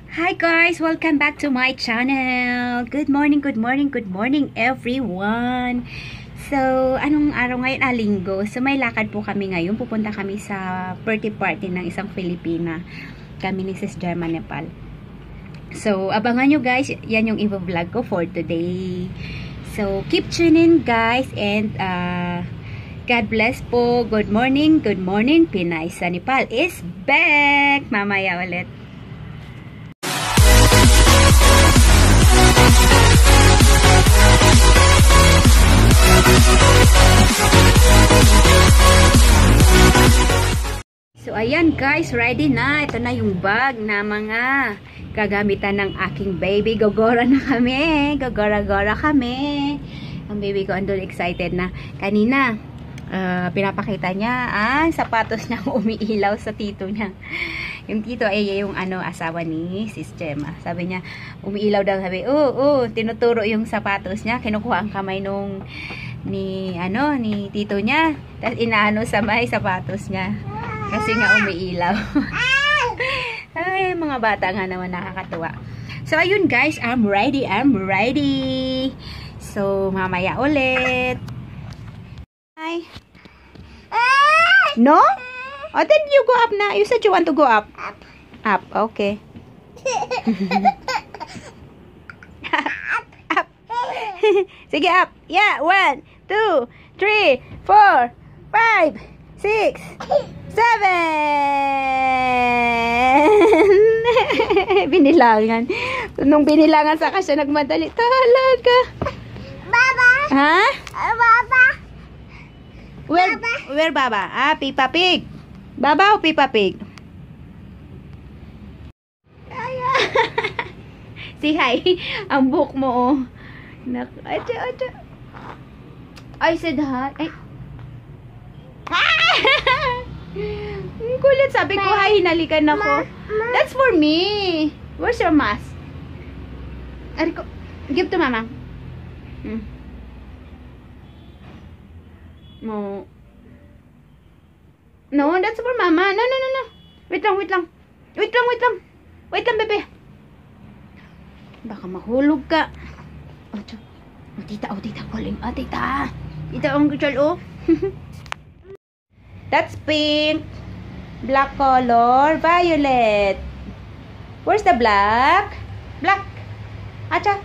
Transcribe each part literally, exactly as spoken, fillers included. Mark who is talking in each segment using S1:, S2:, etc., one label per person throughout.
S1: Hi guys! Welcome back to my channel! Good morning, good morning, good morning everyone! So, anong araw ngayon? Ah, linggo. So, may lakad po kami ngayon. Pupunta kami sa birthday party ng isang Filipina. Kami ni Sis Gemma Nepal. So, abangan nyo guys. Yan yung i-vlog ko for today. So, keep tuning guys. And, uh, God bless po. Good morning, good morning. Pinay sa Nepal is back! Mamaya ulit. So, ayan guys, ready na. Ito na yung bag na mga gagamitan ng aking baby. Gogora na kami. Gogora-gora kami. Ang baby ko andun excited na. Kanina, uh, pinapakita niya ang sapatos niya umiilaw sa tito niya. Yung tito ay yung ano, asawa ni Sis Gemma. Sabi niya, umiilaw daw. Sabi, oo, oh, oh, tinuturo yung sapatos niya. Kinukuha ang kamay nung ni, ano, ni tito niya. Tapos inaano sa may sapatos niya. Kasi nga umiilaw. Ay, mga bata nga naman nakakatuwa. So, ayun guys, I'm ready, I'm ready. So, mamaya ulit. Hi. No? Oh, then you go up na. You said you want to go up. Up. Up, okay. Up, up. Sige, up. Yeah, one, two, three, four, five, six, seven. Binilangan. Nung binilangan sa siya nagmadali. Talaga.
S2: Baba.
S1: Ha?
S2: Baba.
S1: Where,
S2: Baba.
S1: where Baba? Ah, Peppa Pig. Baba o Peppa Pig? Si hi. Ang buhok mo, oh. Nak acha, acha. I said hi. Ay. Ang kulit. Sabi ko, hi, hinalikan ako. That's for me. Where's your mask? Ariko, give to mama. Hmm. No. No, that's for mama. No, no, no, no. Wait lang, wait lang. Wait lang, wait lang. Wait lang, bebe. Baka mahulog ka. Oh, oh tita, oh, tita. Kuling. Oh, tita. Tita, ang gutsal, oh. That's pink. Black color. Violet. Where's the black? Black. Acha.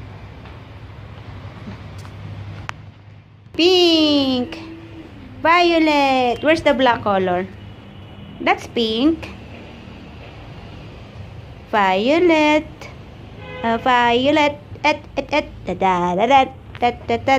S1: Pink. Violet. Where's the black color? That's pink. Violet. Uh, violet. Et, et, et. Da, da, da, da, da, da, da.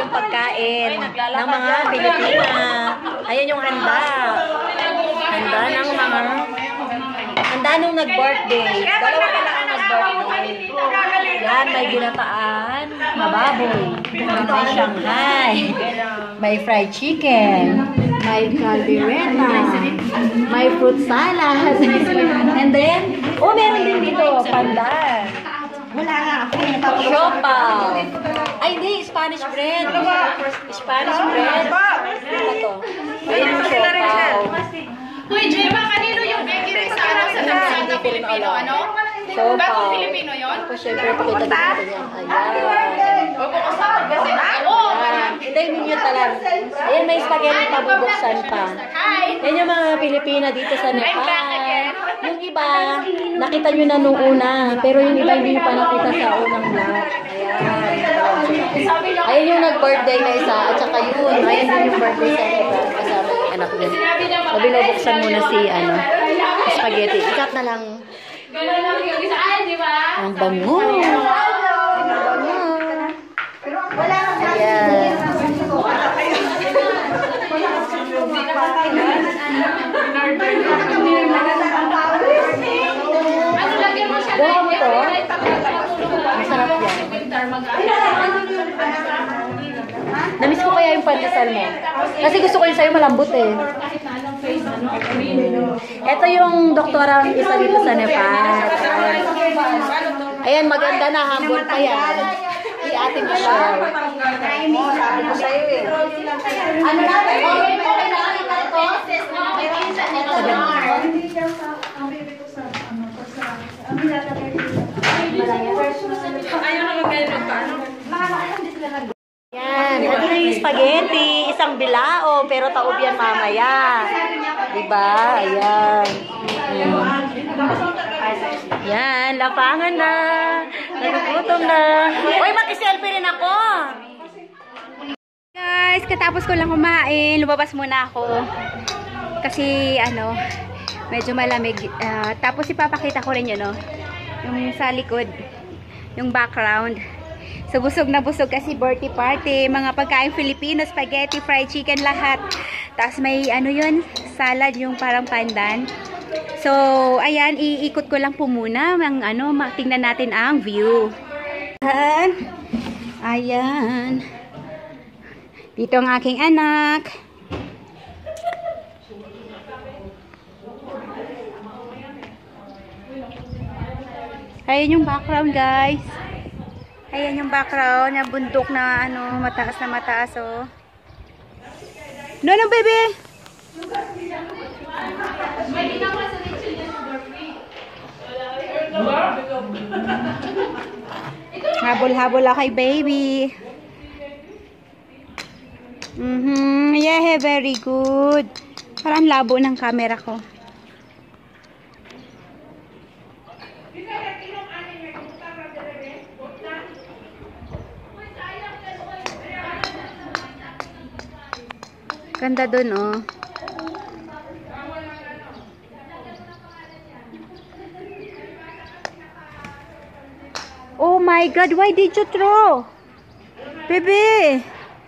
S3: yung pagkain ng mga Pilipina. Ayan yung handa. Handa ng mga... Handa nung nag-birthday. Dalawa pa lang ang nag-birthday. Yan, may ginataan na baboy. May Shanghai. May fried chicken. May caldereta. May fruit salad. And then, oh, meron din dito, pandan.
S2: Wala nga ako.
S3: Siopaw. Ay, hindi. Spanish bread. Spanish bread. Ito to. Ayun yung siopaw.
S4: Uy, Gemma, kanino yung bakery sa ano sa Tanzania Filipino, ano?
S3: Siopaw.
S4: Bagong Filipino yun?
S3: Tapos, syempre, pakita din natin yan. Ayan.
S4: O, buksan kasi. Oo,
S3: Ayan. Hindi, ninyo talaga. Ayan, may spaghetti pa bubuksan pa.
S4: hi!
S3: Yan yung mga Pilipina dito sa Nepal. Yung iba, nakita nyo na nung una. Pero yung iba hindi nyo pa nakita sa unang vlog. Ayan. Ayan yung nag-birthday na isa. At saka yun. Ayan din yung birthday sa iba. Kasama yung anak niya. Sabi na buksan muna si ano, spaghetti. Ikat na lang.
S4: Gano'n lang yung isa. Ay, di ba?
S3: Ang bango. Ang bango. Ayan.
S4: Ano, lagyan mo siya
S3: Buha mo to?
S4: Masarap
S3: yan. Namiss ko kaya yung pandesal mo. Kasi gusto ko yung sa'yo malambot eh. Ito yung doktorang isa dito sa Nepal. Ayan, maganda na. Humble pa yan. Si Ate Michelle. Sabi ko sa'yo eh. Ano na? Okay, okay na. Yan, ito na yung spaghetti, isang bilao, pero taob yan mamaya. Diba? Ayan. Mm. Yan, lapangan na. Nagugutom na. Uy, makiselfie rin ako.
S1: Guys, katapos ko lang kumain, lumabas muna ako. Kasi, ano, medyo malamig. Uh, tapos ipapakita ko rin yun, no? Yung sa likod, yung background. So, busog na busog kasi birthday party. Mga pagkain Filipino, spaghetti, fried chicken, lahat. Tapos may, ano yun, salad, yung parang pandan. So, ayan, iikot ko lang po muna. Ang, ano, tingnan natin ang view. Ayan. Ayan. Dito ang aking anak. Ayan yung background, guys. Ayan yung background, yung bundok na ano, mataas na mataas, oh. No, no, baby. Habol-habol ako kay baby. Mhm, yeah, very good. Parang labo ng camera ko. Ganda dun, oh. Oh my God, why did you throw? Baby!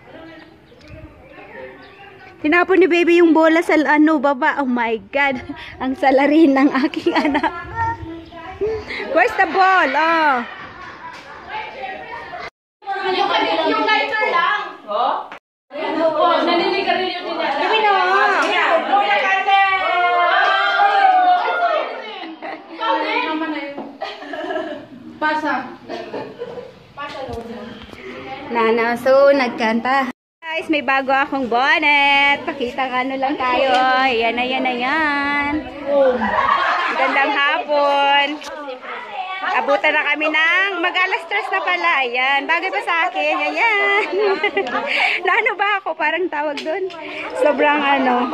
S1: Tinapon ni baby yung bola sa ano, baba. Oh my God. Ang salarin ng aking anak. Where's the ball? Oh.
S4: Yung, yung lighter lang. Oh? Oh, naninigarilyo din yan.
S1: Sabi na.
S4: Ikaw din. Pasa.
S1: Nana, so nagkanta. Guys, may bago akong bonnet. Pakita nga ano lang tayo. Ayan, ayan, ayan. Gandang hapon. Abutan na kami ng mag-alas stress na pala. Ayan, bagay pa sa akin. Ayan. Naano ba ako? Parang tawag dun. Sobrang ano.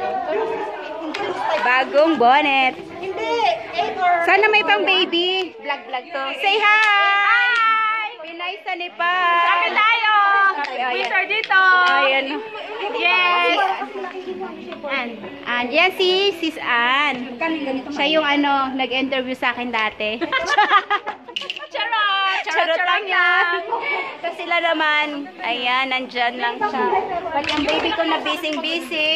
S1: Bagong bonnet. Sana may pang baby. Vlog, vlog to. Say hi! Pinay sa Nepal.
S4: Sabi tayo. Winter dito.
S1: Ayan.
S4: Yes.
S1: And, and yan si Sis Ann. Siya yung ano, nag-interview sa akin dati.
S4: Charot.
S1: Charot lang yan. So sila naman, ayan, nandyan lang siya. Pati ang baby ko na busy-busy.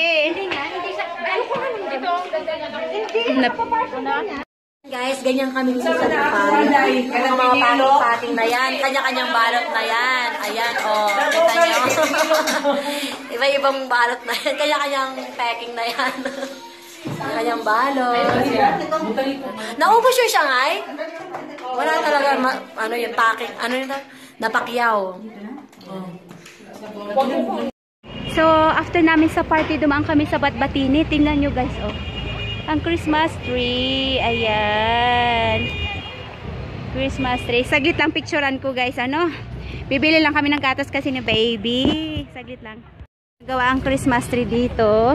S3: Guys, ganyan kami sa party. Ang mga pating-pating na yan. Kanya-kanyang balot na yan. Ayan, oh. Kita nyo. Iba-ibang balot na yan. Kanya-kanyang packing na yan. Kanyang balot. Naubos yung Shanghai? Wala talaga, ma- ano yung packing, ano yun? Napakyaw. Oh.
S1: So, after namin sa party, dumaan kami sa Batbatini. Tingnan nyo guys, oh. Ang Christmas tree. Ayan. Christmas tree. Saglit lang picturean ko guys, ano. Bibili lang kami ng gatas kasi ni baby. Saglit lang. Gawa ang Christmas tree dito.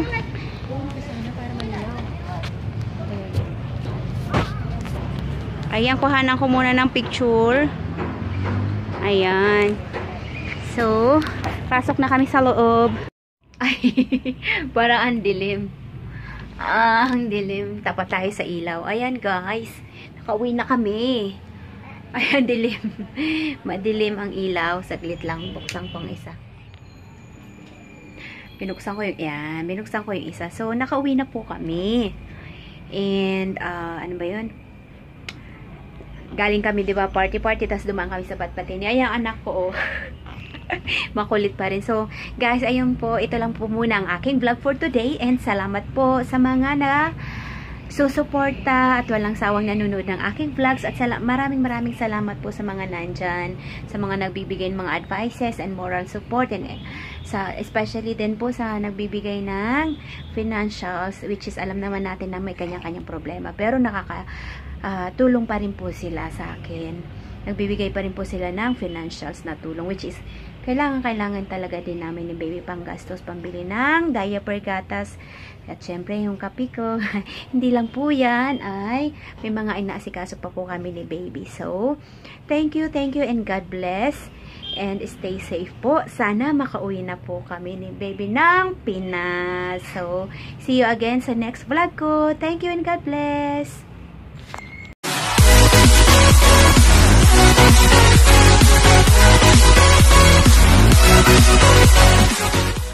S1: Ayan, kuhanan ko muna ng picture. Ayan. So, pasok na kami sa loob. Ay, parang ang dilim. Ah, ang dilim. Tapat tayo sa ilaw. Ayan guys, nakauwi na kami. Ayan, dilim. Madilim ang ilaw. Saglit lang, buksan ko ang isa. Binuksan ko yung, yan, binuksan ko yung isa. So, nakauwi na po kami. And, uh, ano ba yun? Galing kami, di ba, party-party, tapos dumaan kami sa Batbatini. Ayan, anak ko, oh. Makulit pa rin. So, guys, ayun po, ito lang po muna ang aking vlog for today. And salamat po sa mga na susuporta at walang sawang nanonood ng aking vlogs. At sala maraming maraming salamat po sa mga nandyan, sa mga nagbibigay ng mga advices and moral support. And sa, especially din po sa nagbibigay ng financials, which is alam naman natin na may kanya-kanyang problema. Pero nakaka uh, tulong pa rin po sila sa akin. Nagbibigay pa rin po sila ng financials na tulong, which is kailangan-kailangan talaga din namin ni baby panggastos, pambili ng diaper, gatas, at syempre yung kape ko. Hindi lang po yan, ay may mga inaasikaso pa po kami ni baby. So, thank you, thank you, and God bless. And stay safe po. Sana makauwi na po kami ni baby ng Pinas. So, see you again sa next vlog ko. Thank you and God bless.